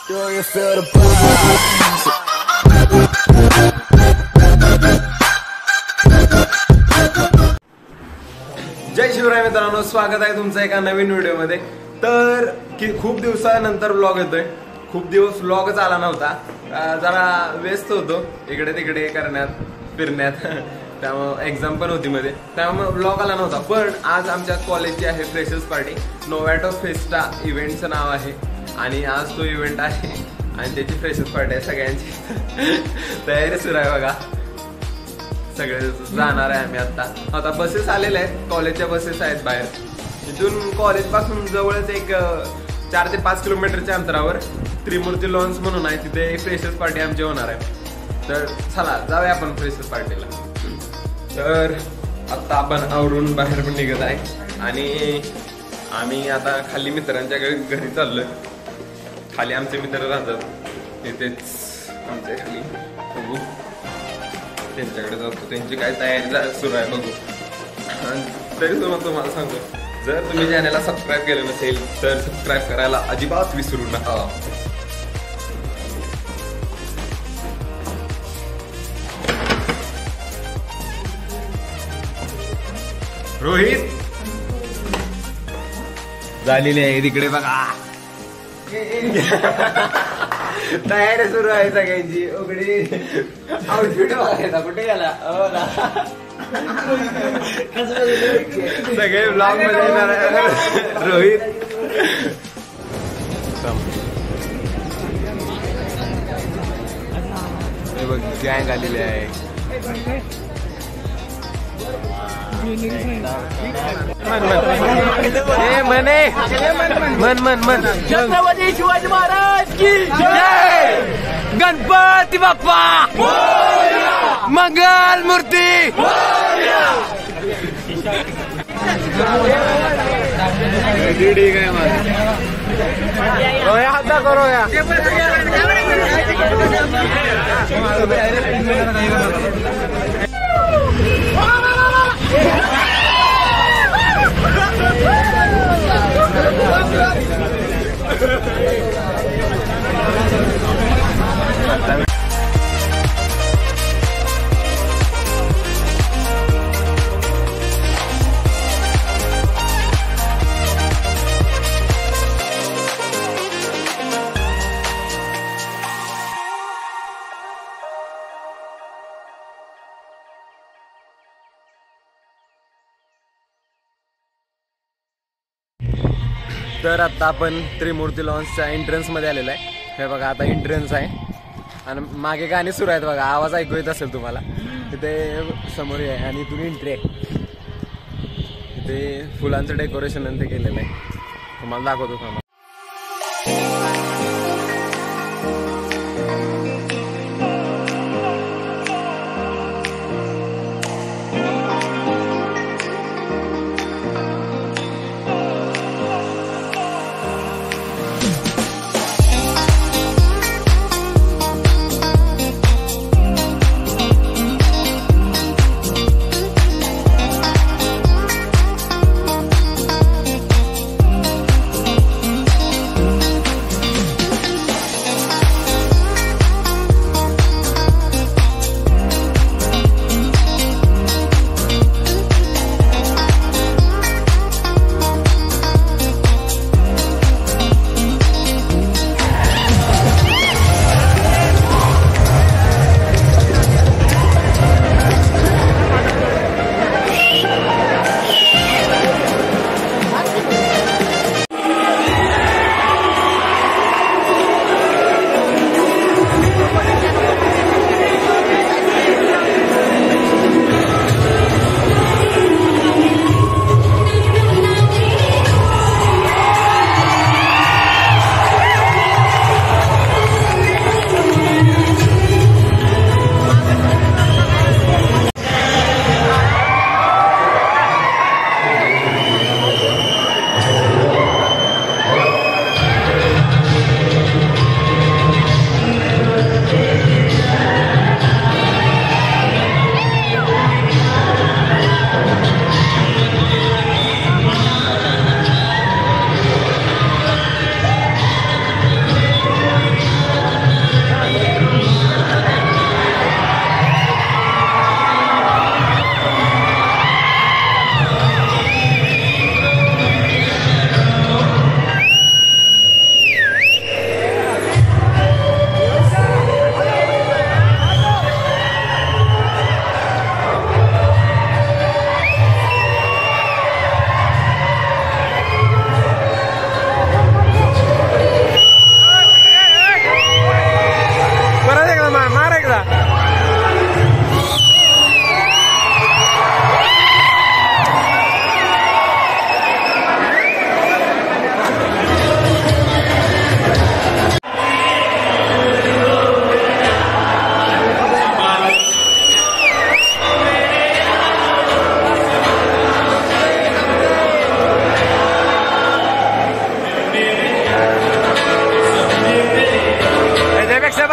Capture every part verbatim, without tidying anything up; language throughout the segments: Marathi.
जय शिवराय मित्रांनो, स्वागत आहे तुमचं एका नवीन व्हिडिओ मध्ये। तर की खूप दिवसानंतर व्लॉग येतोय। खूप दिवस व्लॉगच आला नव्हता, जरा व्यस्त होतो इकडे तिकडे करण्यात फिरण्यात, त्यामुळे एक्झाम पण होती मध्ये, त्यामुळे व्लॉग आला नव्हता। पण आज आमच्या कॉलेजची आहे फ्रेशर्स पार्टी, नोव्याटो फेस्टा इव्हेंटचं नाव आहे आणि आज तो इव्हेंट आहे आणि त्याची फ्रेशर्स पार्टी आहे। सगळ्यांची तयारी सुरू आहे बघा, सगळे जाणार आहे आम्ही। आता आता बसेस आलेल्या आहेत, कॉलेजच्या बसेस आहेत बाहेर। इथून कॉलेज पासून जवळच एक चार ते पाच किलोमीटरच्या अंतरावर त्रिमूर्ती लॉन्स म्हणून आहे, तिथे फ्रेशर्स पार्टी आमची होणार आहे। तर चला जाऊया आपण फ्रेशर्स पार्टीला। तर आता आपण आवरून बाहेर पण निघत आहे आणि आम्ही आता खाली मित्रांच्या घरी चाललोय। खाली आमचे मित्र राहतात, तिथेच आमच्या खाली बघू, त्यांच्याकडे जातो, त्यांची काय तयारी सुरू आहे बघू। तरी तुम्हाला तुम्हाला सांगतो, जर तुम्ही चॅनलला सबस्क्राईब केलं नसेल तर सबस्क्राईब करायला अजिबात विसरू नका। रोहित झालेली आहे तिकडे बघा, तयारी सुरू आहे सगळ्यांची। उघडी आउटफिट बघायचा, कुठे गेला सगळे ब्लॉग मध्ये येणार आहे। रोहित हे बघ गँग आलेली आहे। म्हणे मन मन मन छत्रपती शिवाजी महाराज की जय, गणपती बाप्पा, मंगल मूर्ती। ठीक आहे मग रोया हात करो या तर आता आपण त्रिमूर्ती लॉन्सच्या एंट्रन्स मध्ये आलेलो आहे। हे बघा आता एंट्रन्स आहे आणि मागे गाणी सुरू आहेत बघा, आवाज ऐकू येत असेल तुम्हाला। तिथे समोर आहे आणि इथून एंट्री आहे। इथे फुलांचं डेकोरेशन आणि ते केलेलं आहे, तुम्हाला दाखवतो तुम्हाला।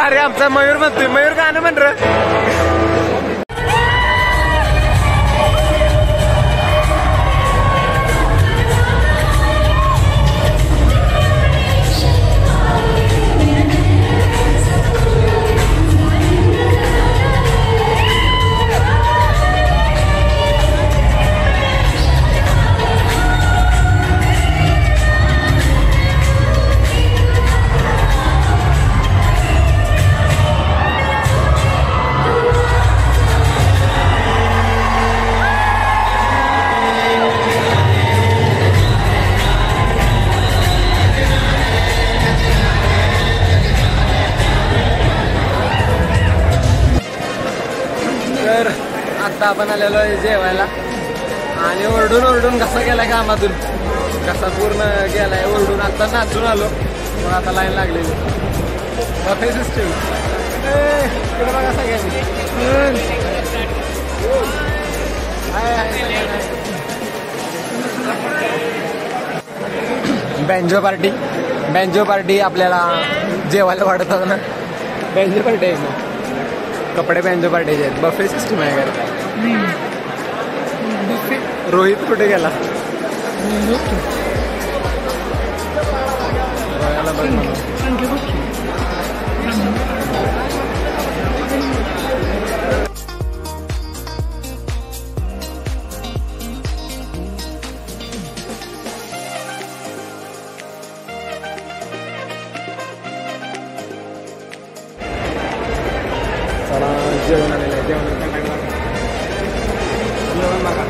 भारी आमचा मयूर म्हणतोय. मयूर गाणं म्हण र. तर आता आपण आलेलो आहे जेवायला आणि ओरडून ओरडून कसा गेलाय कामातून कसा पूर्ण गेलाय ओरडून. आता नाचून आलो मग आता लाईन लागलेली बफे सिस्टीम. इकडे बघा सगळ्यांनी. बँजो पार्टी बँजो पार्टी आपल्याला जेवायला वाटत ना. बँजो पार्टी आहे ना. कपडे बँजो पार्टीचे आहेत. बफे सिस्टम आहे का. रोहित कुठे गेला. बघायला बघ. चला जेवण आलेलं आहे. जेवण जेवण बघा.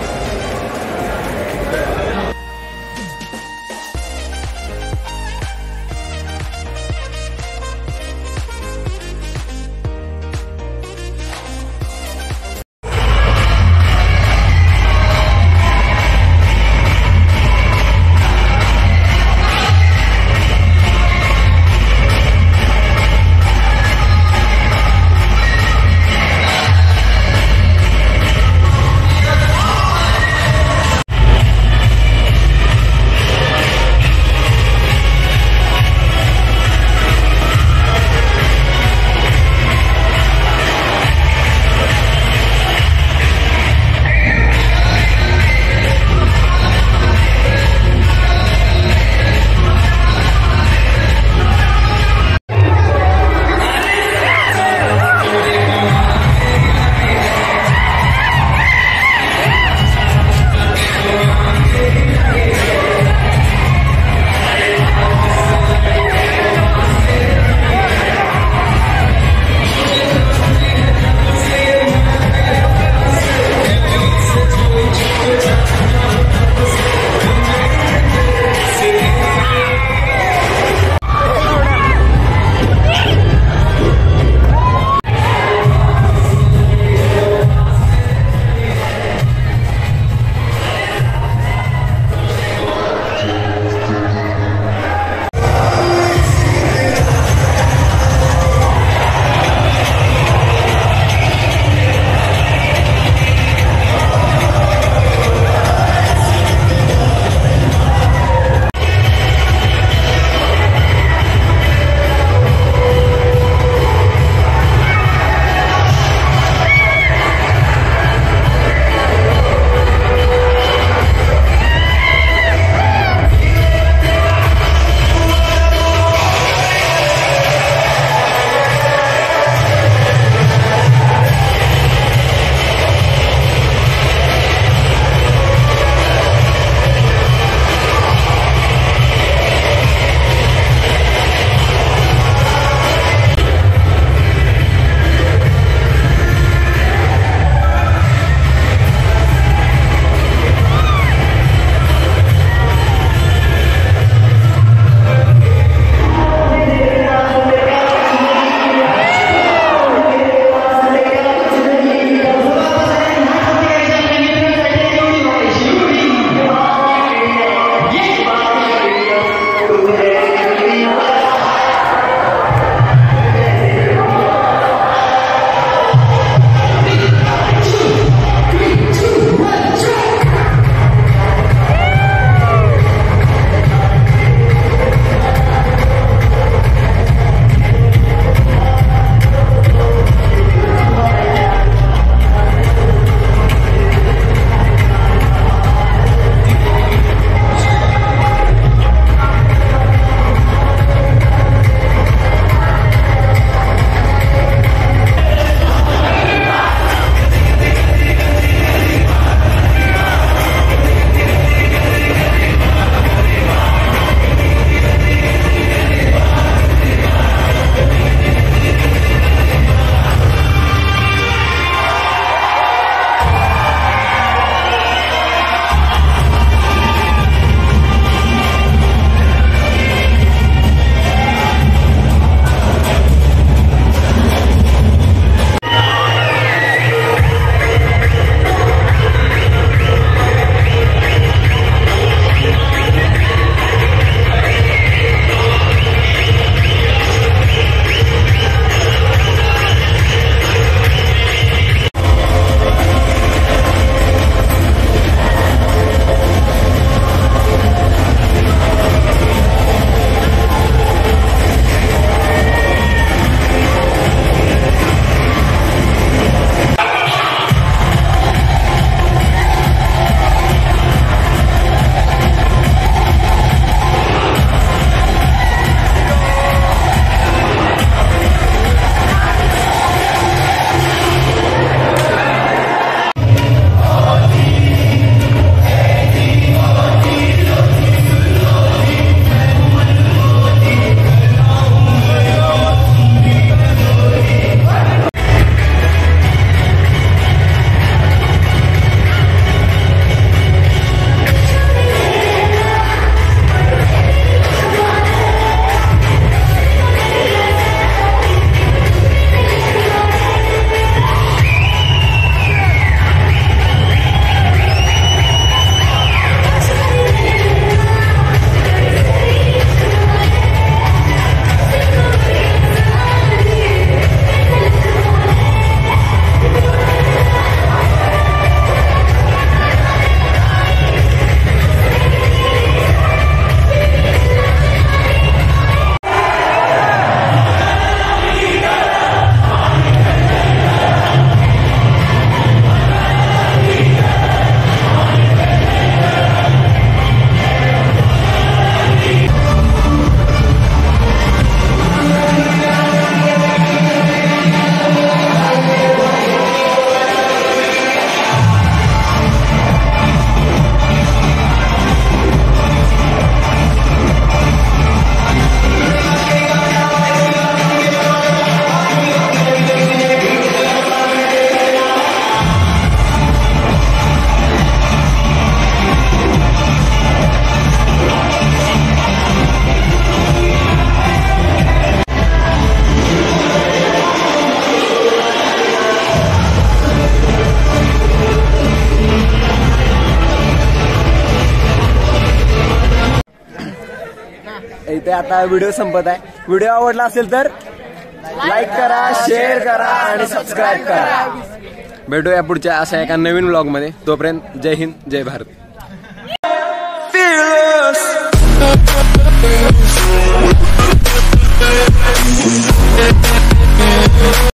इथे आता व्हिडिओ संपत आहे. व्हिडिओ आवडला असेल तर लाईक करा, शेअर करा आणि सबस्क्राईब करा. भेटूया पुढच्या अशा एका नवीन व्लॉग मध्ये. तोपर्यंत जय हिंद, जय भारत.